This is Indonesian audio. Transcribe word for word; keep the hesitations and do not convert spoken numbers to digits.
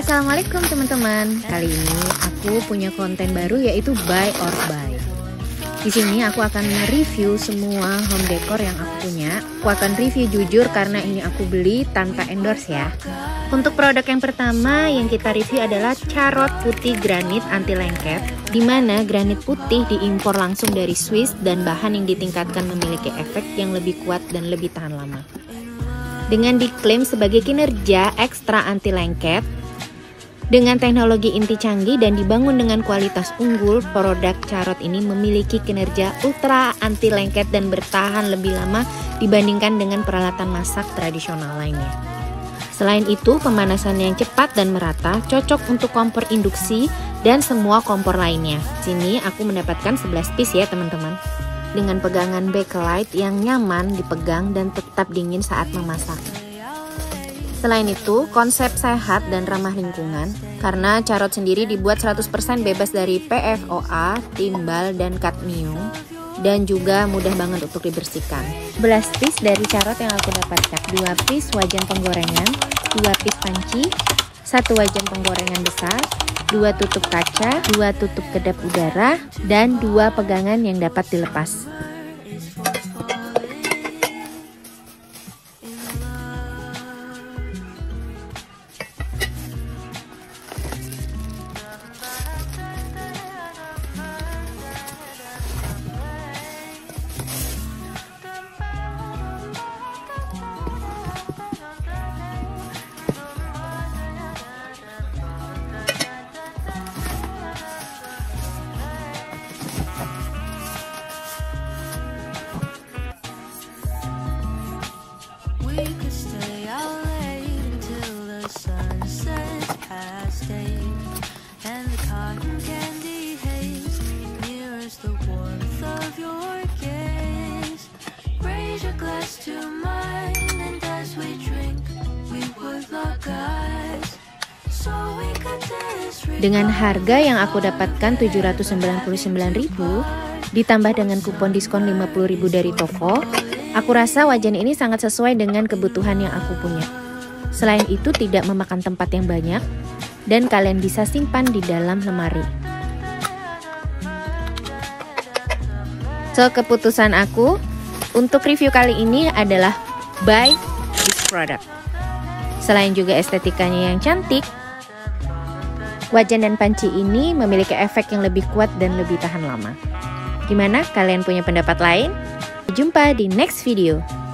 Assalamualaikum teman-teman. Kali ini aku punya konten baru yaitu buy or buy. Di sini aku akan mereview semua home decor yang aku punya. Aku akan review jujur karena ini aku beli tanpa endorse ya. Untuk produk yang pertama yang kita review adalah carrot putih granit anti lengket, di mana granit putih diimpor langsung dari Swiss dan bahan yang ditingkatkan memiliki efek yang lebih kuat dan lebih tahan lama. Dengan diklaim sebagai kinerja ekstra anti lengket, dengan teknologi inti canggih dan dibangun dengan kualitas unggul, produk carrot ini memiliki kinerja ultra anti lengket dan bertahan lebih lama dibandingkan dengan peralatan masak tradisional lainnya. Selain itu, pemanasan yang cepat dan merata cocok untuk kompor induksi dan semua kompor lainnya. Sini aku mendapatkan sebelas piece ya teman-teman. Dengan pegangan backlight yang nyaman dipegang dan tetap dingin saat memasak. Selain itu, konsep sehat dan ramah lingkungan karena carrot sendiri dibuat seratus persen bebas dari P F O A, timbal, dan kadmium, dan juga mudah banget untuk dibersihkan. sebelas piece dari carrot yang aku dapatkan, dua piece wajan penggorengan, dua piece panci, satu wajan penggorengan besar, dua tutup kaca, dua tutup kedap udara, dan dua pegangan yang dapat dilepas. We could stay out late until the sun sets past eight, and the cotton candy haze mirrors the warmth of your gaze. Raise your glass to mine, and as we drink, we would lock eyes. So we could dance. Dengan harga yang aku dapatkan tujuh ratus sembilan puluh sembilan ribu, ditambah dengan kupon diskon lima puluh ribu dari toko, aku rasa wajan ini sangat sesuai dengan kebutuhan yang aku punya. Selain itu tidak memakan tempat yang banyak dan kalian bisa simpan di dalam lemari. So, keputusan aku untuk review kali ini adalah buy this product. Selain juga estetikanya yang cantik, wajan dan panci ini memiliki efek yang lebih kuat dan lebih tahan lama. Gimana? Kalian punya pendapat lain? Jumpa di next video.